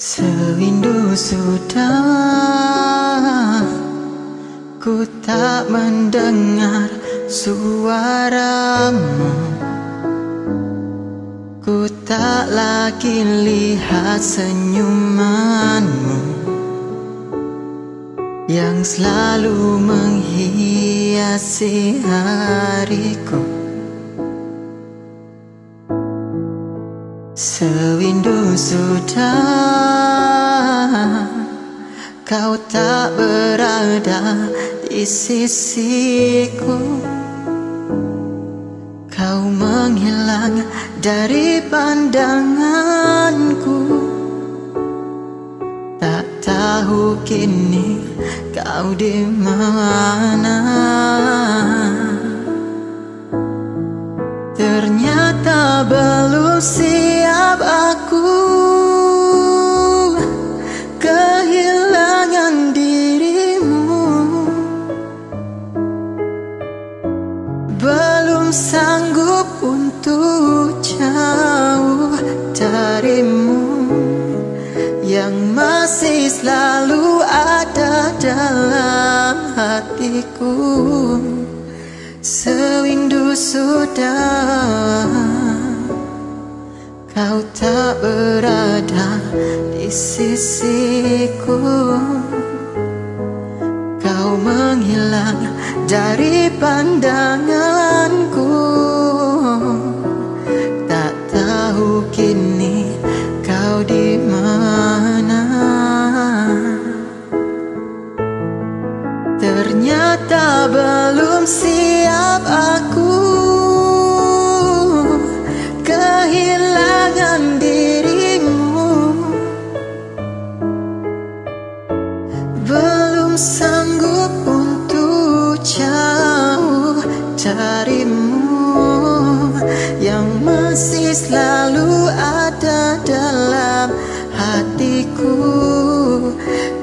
Sewindu sudah ku tak mendengar suaramu, ku tak lagi lihat senyumanmu yang selalu menghiasi hariku. Sewindu sudah kau tak berada di sisiku, kau menghilang dari pandanganku. Tak tahu kini kau di mana. Ternyata belum siap aku kehilangan dirimu, belum sanggup untuk jauh darimu yang masih selalu ada dalam hatiku. Sewindu sudah kau tak berada di sisiku, kau menghilang dari pandanganku. Tak tahu kini kau di mana. Ternyata belum siap aku kehilangan dirimu, belum sanggup untuk jauh darimu yang masih selalu ada dalam hatiku.